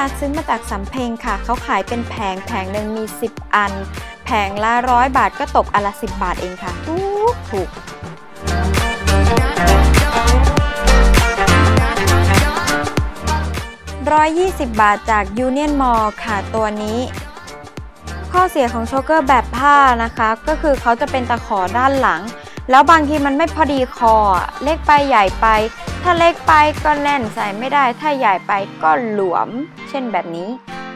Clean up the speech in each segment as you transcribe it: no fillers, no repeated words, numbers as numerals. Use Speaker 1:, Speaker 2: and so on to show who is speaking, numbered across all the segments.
Speaker 1: ซื้อมาจากสำเพ็งค่ะเขาขายเป็นแผงหนึ่งมี10อันแผงละ100 บาทก็ตกอันละ10 บาทเองค่ะถูก120 บาทจาก Union Mall ค่ะตัวนี้ข้อเสียของโชเกอร์แบบผ้านะคะก็คือเขาจะเป็นตะขอด้านหลังแล้วบางทีมันไม่พอดีคอเล็กไปใหญ่ไปถ้าเล็กไปก็แน่นใส่ไม่ได้ถ้าใหญ่ไปก็หลวมเช่นแบบนี้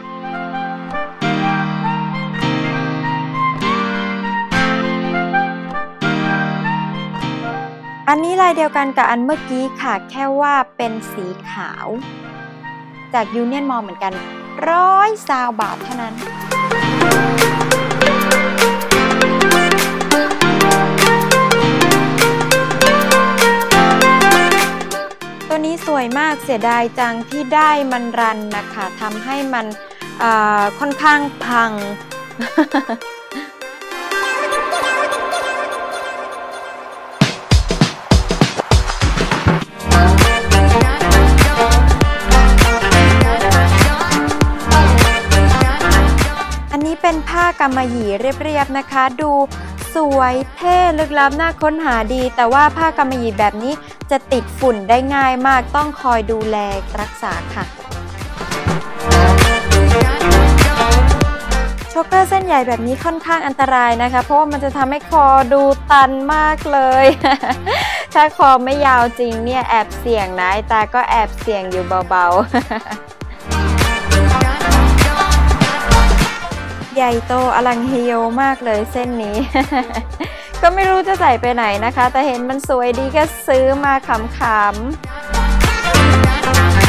Speaker 1: อันนี้ลายเดียวกันกับอันเมื่อกี้ค่ะแค่ว่าเป็นสีขาวจาก Union Mall เหมือนกัน120 บาทเท่านั้นตัวนี้สวยมากเสียดายจังที่ได้มันรันนะคะทำให้มันค่อนข้างพัง อันนี้เป็นผ้ากำมะหยี่เรียบๆนะคะดูสวยเท่ลึกลับน่าค้นหาดีแต่ว่าผ้ากำมะหยี่แบบนี้จะติดฝุ่นได้ง่ายมากต้องคอยดูแลรักษาค่ะโชเกอร์เส้นใหญ่แบบนี้ค่อนข้างอันตรายนะคะเพราะว่ามันจะทำให้คอดูตันมากเลย ถ้าคอไม่ยาวจริงเนี่ยแอบเสี่ยงนะไอ้ตาก็แอบเสี่ยงอยู่เบาๆ ใหญ่โตอลังเฮโยมากเลยเส้นนี้ ก็ไม่รู้จะใส่ไปไหนนะคะแต่เห็นมันสวยดีก็ซื้อมาขำๆ